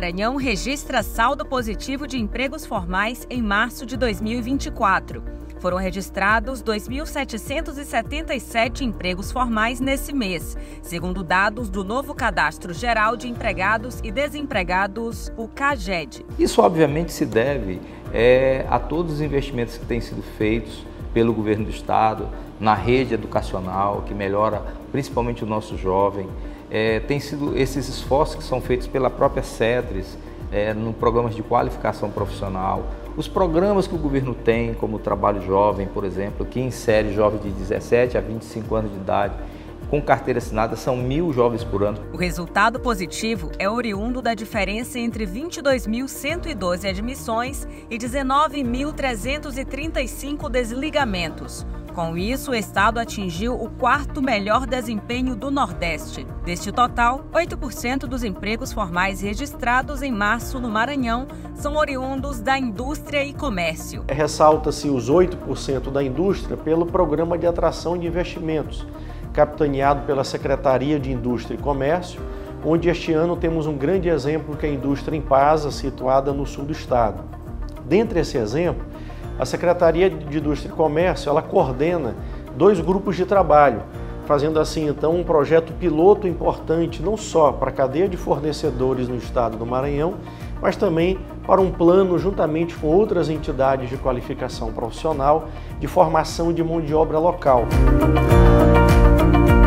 Maranhão registra saldo positivo de empregos formais em março de 2024. Foram registrados 2.777 empregos formais nesse mês, segundo dados do novo Cadastro Geral de Empregados e Desempregados, o CAGED. Isso, obviamente, se deve a todos os investimentos que têm sido feitos pelo governo do estado, na rede educacional, que melhora principalmente o nosso jovem. Tem sido esses esforços que são feitos pela própria CEDRES, no programas de qualificação profissional, os programas que o governo tem, como o Trabalho Jovem, por exemplo, que insere jovens de 17 a 25 anos de idade, com carteira assinada, são 1.000 jovens por ano. O resultado positivo é oriundo da diferença entre 22.112 admissões e 19.335 desligamentos. Com isso, o estado atingiu o quarto melhor desempenho do Nordeste. Deste total, 8% dos empregos formais registrados em março no Maranhão são oriundos da indústria e comércio. Ressalta-se os 8% da indústria pelo Programa de Atração de Investimentos, capitaneado pela Secretaria de Indústria e Comércio, onde este ano temos um grande exemplo que é a indústria Impasa, situada no sul do estado. Dentre esse exemplo, a Secretaria de Indústria e Comércio, ela coordena 2 grupos de trabalho, fazendo assim então um projeto piloto importante não só para a cadeia de fornecedores no estado do Maranhão, mas também para um plano juntamente com outras entidades de qualificação profissional de formação de mão de obra local.